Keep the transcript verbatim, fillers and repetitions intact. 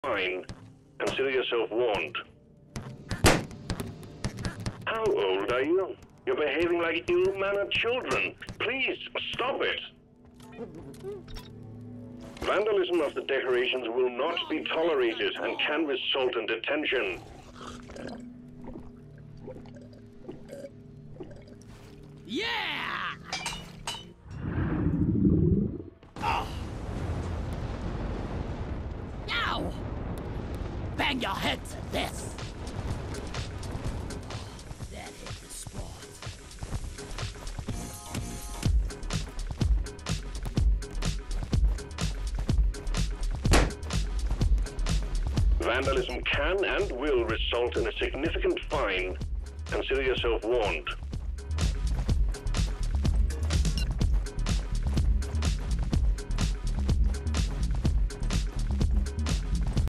fine. Consider yourself warned. How old are you? You're behaving like ill-mannered children. Please, stop it. Vandalism of the decorations will not be tolerated and can result in detention. Yeah! Oh. Ow! Bang your head to this! That hit the spot. Vandalism can and will result in a significant fine. Consider yourself warned.